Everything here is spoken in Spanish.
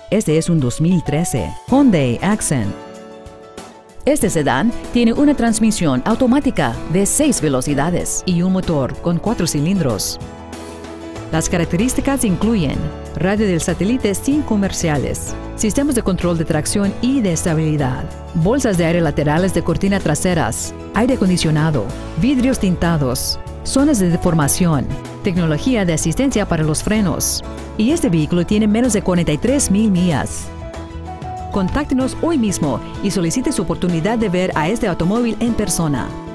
Este es un 2013 Hyundai Accent. Este sedán tiene una transmisión automática de 6 velocidades y un motor con 4 cilindros. Las características incluyen radio del satélite sin comerciales, sistemas de control de tracción y de estabilidad, bolsas de aire laterales de cortina traseras, aire acondicionado, vidrios tintados, zonas de deformación, tecnología de asistencia para los frenos. Y este vehículo tiene menos de 43,000 millas. Contáctenos hoy mismo y solicite su oportunidad de ver a este automóvil en persona.